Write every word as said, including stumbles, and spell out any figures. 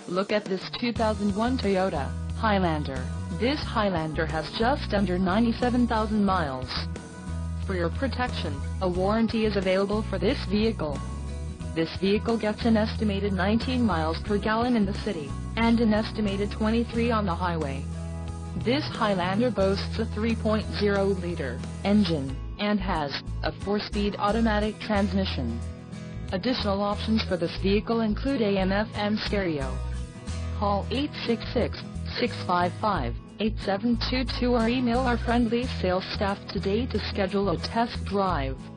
Look at this two thousand one Toyota Highlander. This Highlander has just under ninety-seven thousand miles. For your protection, a warranty is available for this vehicle. This vehicle gets an estimated nineteen miles per gallon in the city, and an estimated twenty-three on the highway. This Highlander boasts a three point oh liter engine, and has a four-speed automatic transmission. Additional options for this vehicle include A M F M stereo. Call eight six six, six five five, eight seven two two or email our friendly sales staff today to schedule a test drive.